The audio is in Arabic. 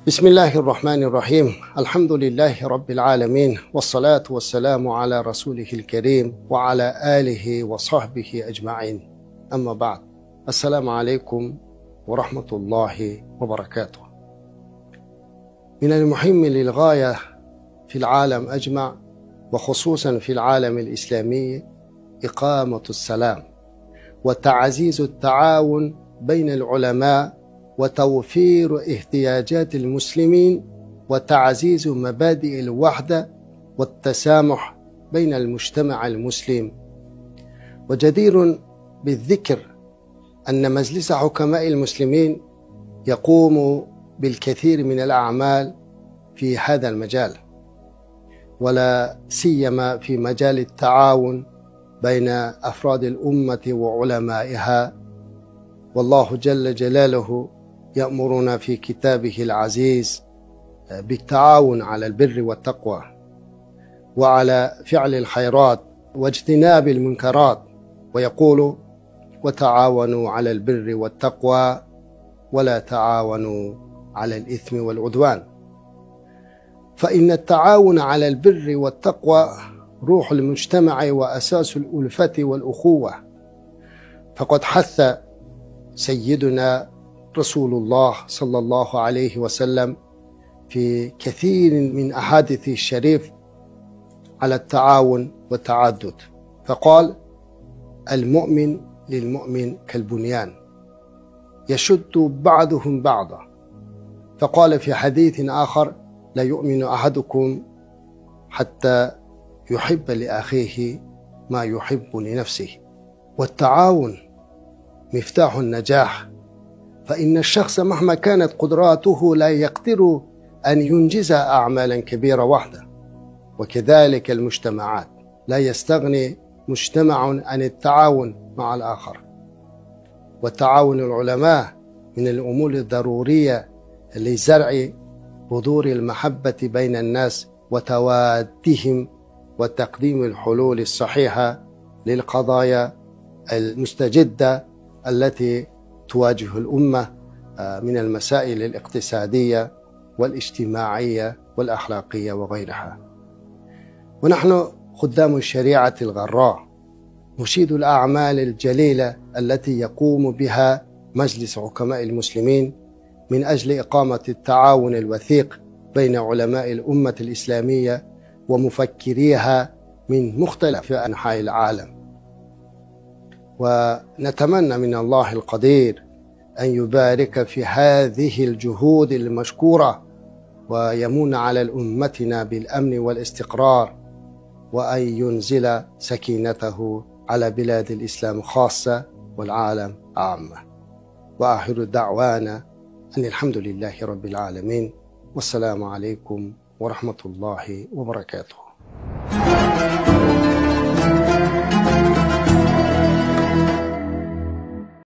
بسم الله الرحمن الرحيم. الحمد لله رب العالمين، والصلاة والسلام على رسوله الكريم وعلى آله وصحبه أجمعين. أما بعد، السلام عليكم ورحمة الله وبركاته. من المهم للغاية في العالم أجمع، وخصوصا في العالم الإسلامي، إقامة السلام وتعزيز التعاون بين العلماء وتوفير احتياجات المسلمين وتعزيز مبادئ الوحدة والتسامح بين المجتمع المسلم. وجدير بالذكر أن مجلس حكماء المسلمين يقوم بالكثير من الأعمال في هذا المجال، ولا سيما في مجال التعاون بين أفراد الأمة وعلمائها. والله جل جلاله يأمرنا في كتابه العزيز بالتعاون على البر والتقوى وعلى فعل الخيرات واجتناب المنكرات، ويقول: وتعاونوا على البر والتقوى ولا تعاونوا على الإثم والعدوان. فإن التعاون على البر والتقوى روح المجتمع وأساس الألفة والأخوة، فقد حث سيدنا رسول الله صلى الله عليه وسلم في كثير من أحاديثه الشريف على التعاون والتعدد، فقال: المؤمن للمؤمن كالبنيان يشد بعضهم بعضا. فقال في حديث آخر: لا يؤمن أحدكم حتى يحب لأخيه ما يحب لنفسه. والتعاون مفتاح النجاح، فإن الشخص مهما كانت قدراته لا يقدر أن ينجز أعمالا كبيرة وحده، وكذلك المجتمعات لا يستغني مجتمع عن التعاون مع الآخر. وتعاون العلماء من الأمور الضرورية لزرع بذور المحبة بين الناس وتوادهم وتقديم الحلول الصحيحة للقضايا المستجدة التي تواجه الأمة من المسائل الاقتصادية والاجتماعية والأخلاقية وغيرها. ونحن خدام الشريعة الغراء نشيد الأعمال الجليلة التي يقوم بها مجلس حكماء المسلمين من أجل إقامة التعاون الوثيق بين علماء الأمة الإسلامية ومفكريها من مختلف أنحاء العالم. ونتمنى من الله القدير أن يبارك في هذه الجهود المشكورة، ويمن على أمتنا بالأمن والاستقرار، وأن ينزل سكينته على بلاد الإسلام خاصة والعالم عامة. وآخر دعوانا أن الحمد لله رب العالمين، والسلام عليكم ورحمة الله وبركاته.